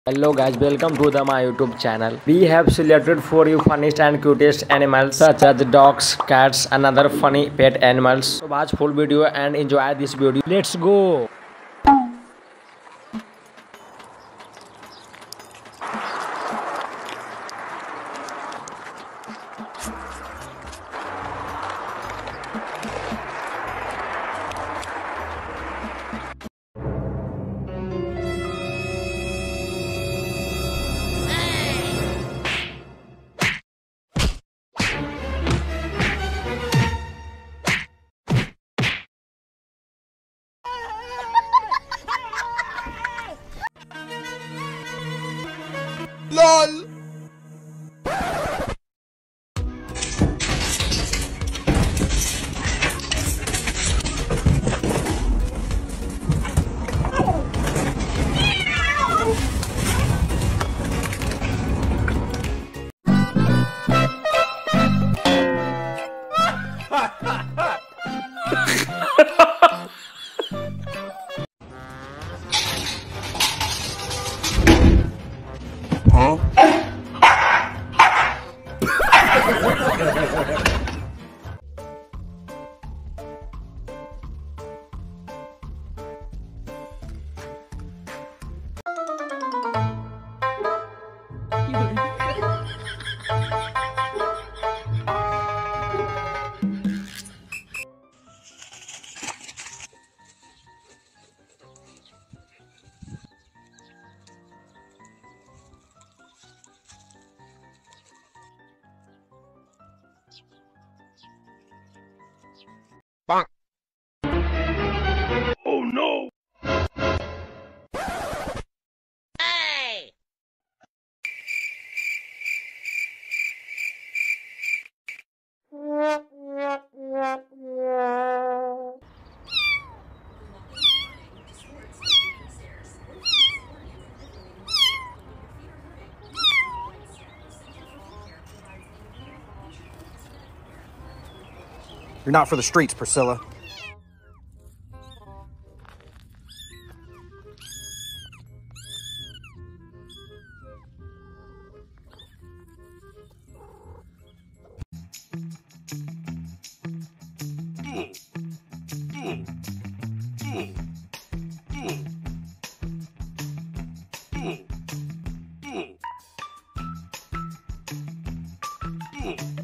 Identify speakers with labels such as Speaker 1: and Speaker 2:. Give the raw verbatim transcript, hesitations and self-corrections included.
Speaker 1: Hello guys, welcome to the my YouTube channel. We have selected for you funniest and cutest animals such as dogs, cats and other funny pet animals. So watch full video and enjoy this video. Let's go.
Speaker 2: LOL. Huh? Bonk. Oh no! Hey!
Speaker 3: You're not for the streets, Priscilla.
Speaker 2: Mm.